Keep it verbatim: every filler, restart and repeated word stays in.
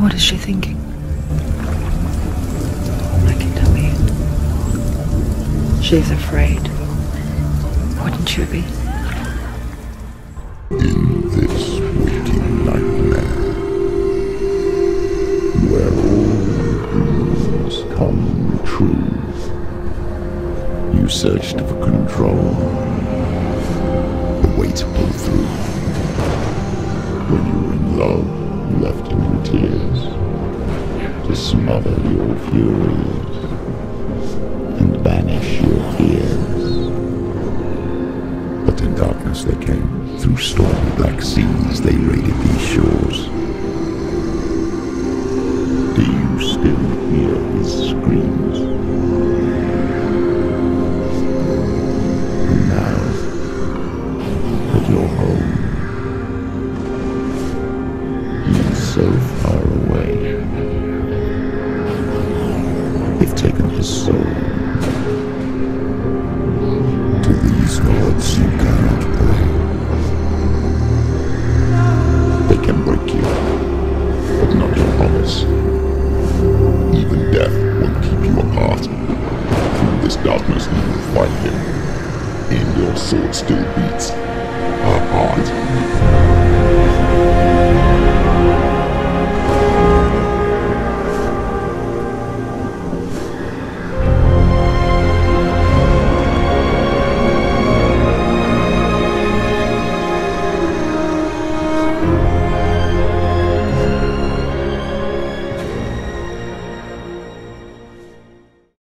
What is she thinking? I can tell you. She's afraid. Wouldn't you be? In this waking nightmare, where all dreams come true, you searched for control, a way to pull through. When you were in love, you left her in tears, to smother your furies and banish your fears. But in darkness they came, through stormy black seas they raided these shores. Do you still hear his screams? And now that you're home, he's so far away. They've taken his soul. To these gods you cannot pray. They can break you, but not your promise. Even death won't keep you apart. Through this darkness you will fight him, and your sword still beats her heart.